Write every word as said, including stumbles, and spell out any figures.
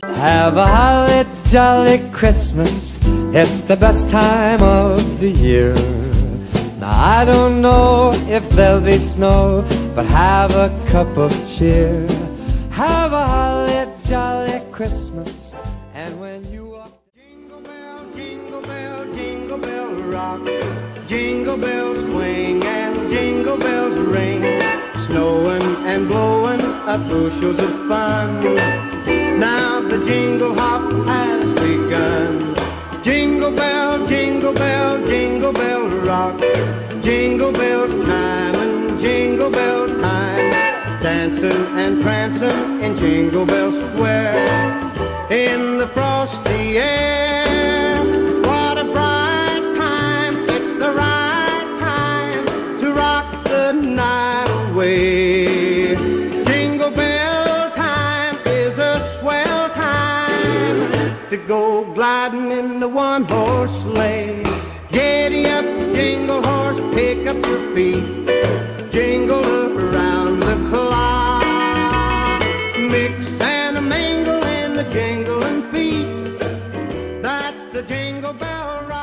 Have a holly jolly Christmas, it's the best time of the year. Now I don't know if there'll be snow, but have a cup of cheer. Have a holly jolly Christmas, and when you walk, jingle bell, jingle bell, jingle bell rock, jingle bells swing and jingle bells ring, snowing and blowing up bushels of fun. Now the jingle hop has begun. Jingle bell, jingle bell, jingle bell rock, jingle bells chime and jingle bell time, dancing and prancing in Jingle Bell Square, in the frosty air. What a bright time, it's the right time to rock the night away. Jingle bell time is a swell time to go gliding in the one-horse sleigh. Giddy up, jingle horse, pick up your feet, jingle around the clock, mix and a mingle in the jingling feet. That's the Jingle Bell Rock.